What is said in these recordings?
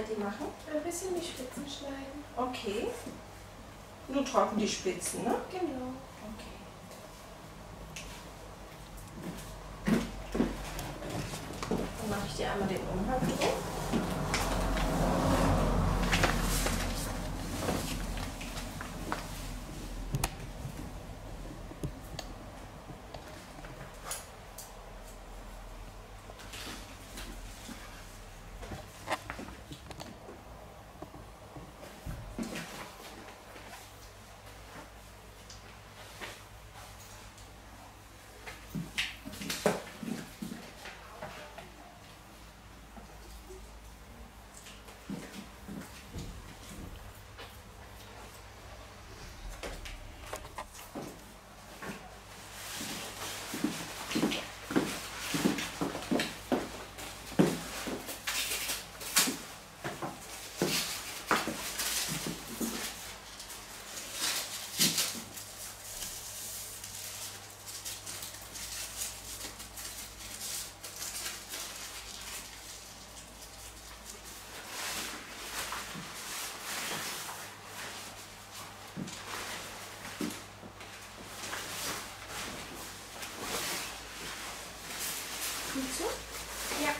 die machen? Ein bisschen die Spitzen schneiden. Okay. Nur trocken die Spitzen, ne? Genau. Okay. Dann mache ich dir einmal den Umhang drum. Gut so? Ja.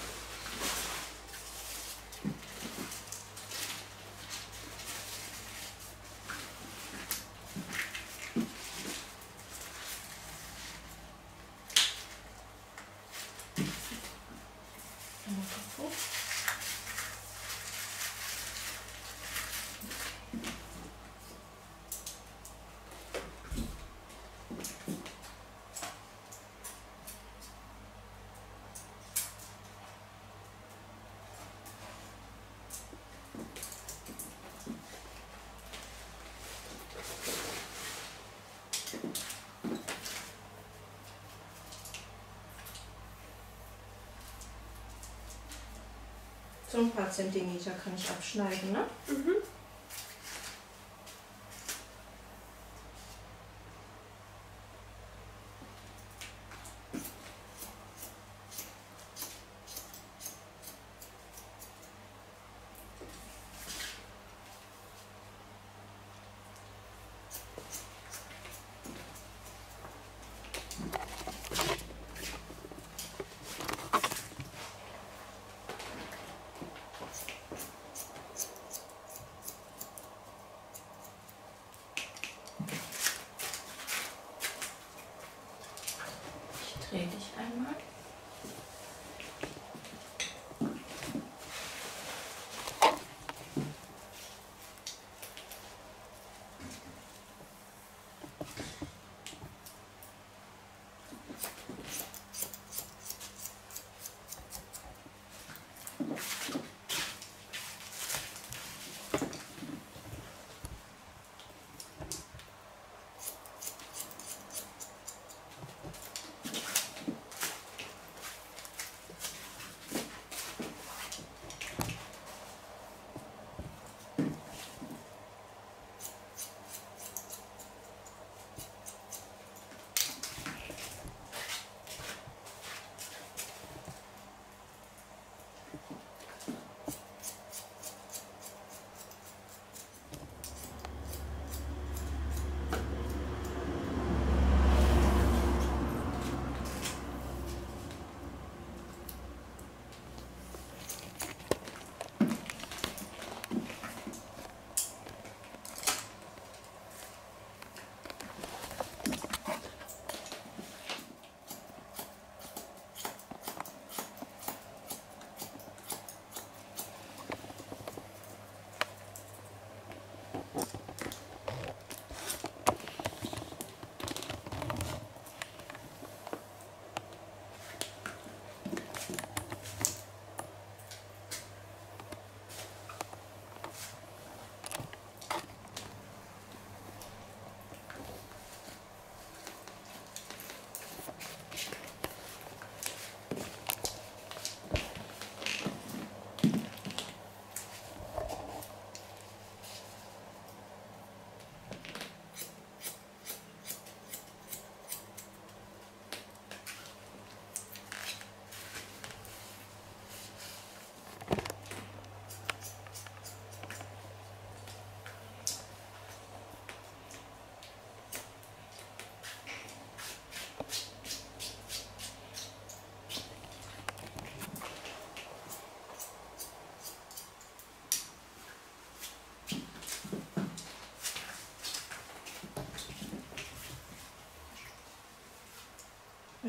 So ein paar Zentimeter kann ich abschneiden, ne? Mhm.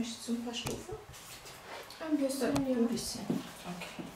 Möchtest du ein paar Stufen? Ein bisschen, ja. Ein bisschen. Okay.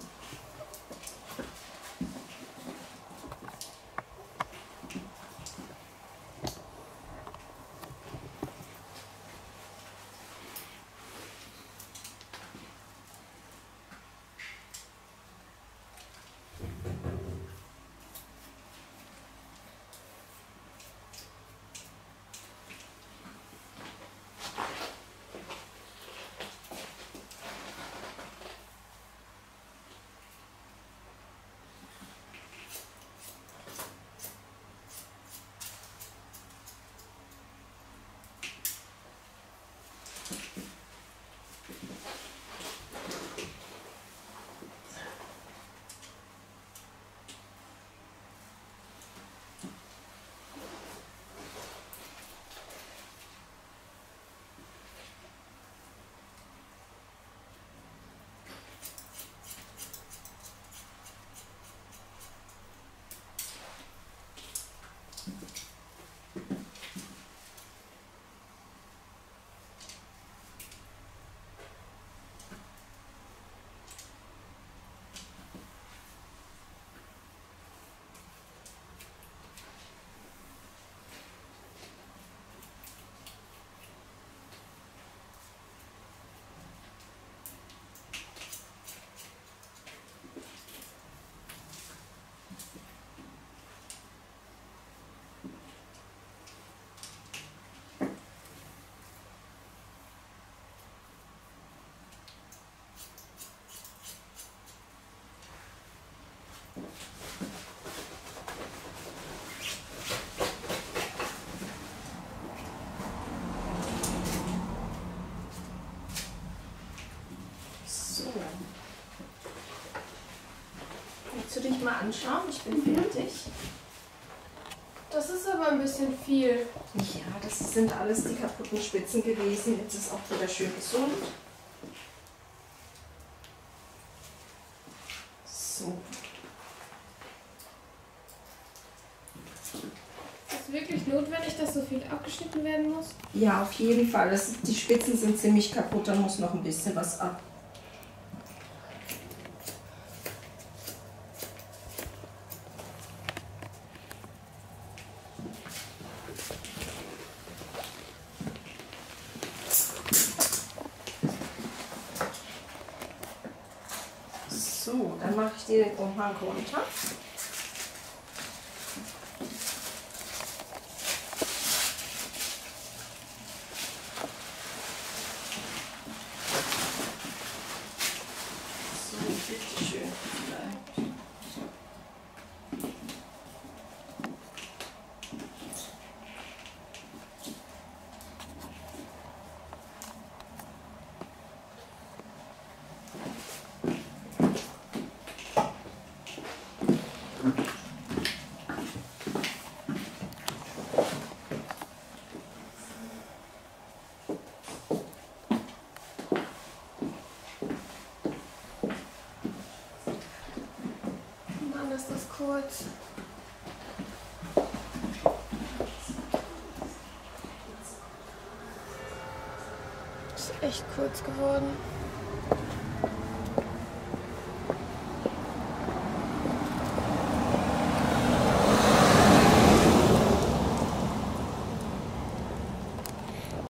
Willst du dich mal anschauen? Ich bin fertig. Das ist aber ein bisschen viel. Ja, das sind alles die kaputten Spitzen gewesen. Jetzt ist auch wieder schön gesund. So. Ist es wirklich notwendig, dass so viel abgeschnitten werden muss? Ja, auf jeden Fall. Die Spitzen sind ziemlich kaputt, da muss noch ein bisschen was ab. So, dann mache ich dir den Umhang runter. So, bitteschön. Mann, ist das kurz. Ist echt kurz geworden.